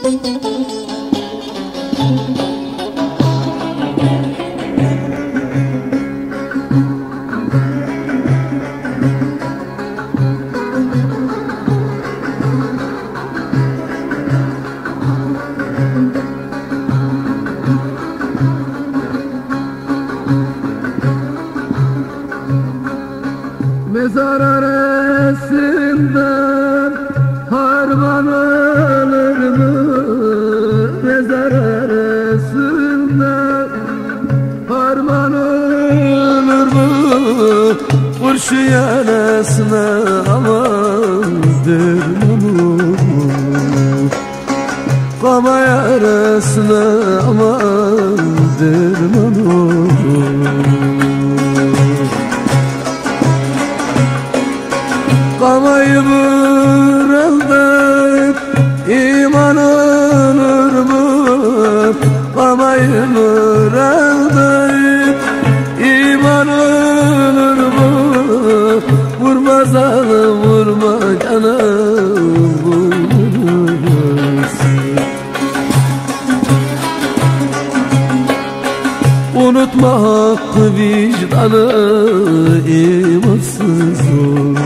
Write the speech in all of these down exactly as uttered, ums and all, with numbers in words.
Mezar arasından harman alır mı? Mezar arasından harman alır mı? Kurşun yarasına aman dermanı, kama yarasına aman dermanı. Kamayı bırakıp iman olur mu? Kamayı bırakıp iman olur mu? Vurma zalim vurma canım vurursun. Unutma hakkı vicdanı imansız olur.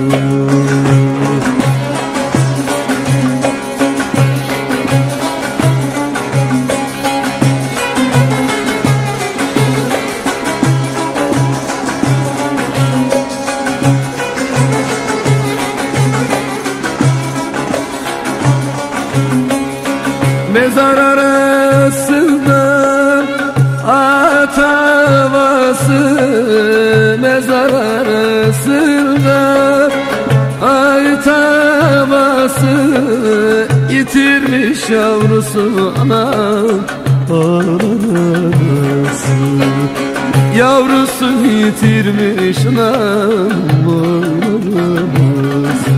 Mezar arasından at havası, mezar arasından at havası, yitirmiş yavrusu anam anası. Yavrusu yitirmiş anam anası.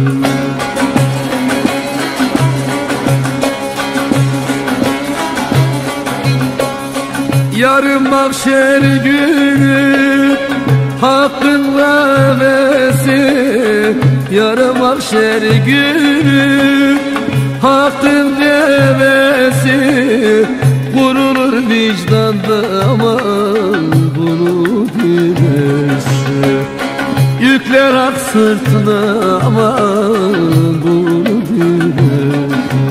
Yarın mahşer günü hakkın kahvesi, yarın mahşer günü hakkın kahvesi, vurulur vicdanda aman bunu bilirsin. Yükler hak sırtına aman bunu bilirsin.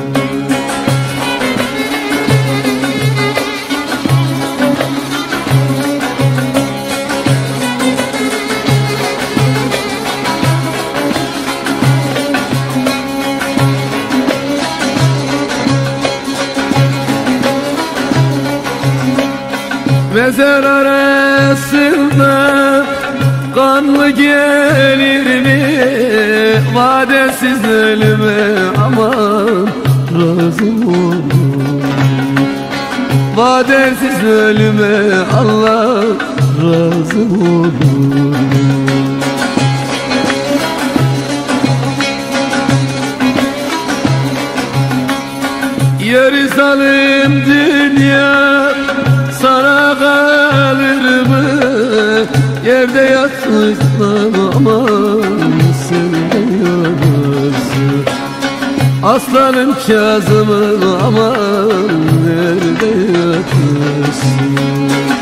Mezar arasında kanlı gelir mi? Vadesiz ölüme aman razı olun. Vadesiz ölüme Allah razı olun. Yeri zalim dünya sana kalır mı? Yerde yatmışsan aman sen de yanırsın. Aslanım Kazım'ım aman nerede yatırsın?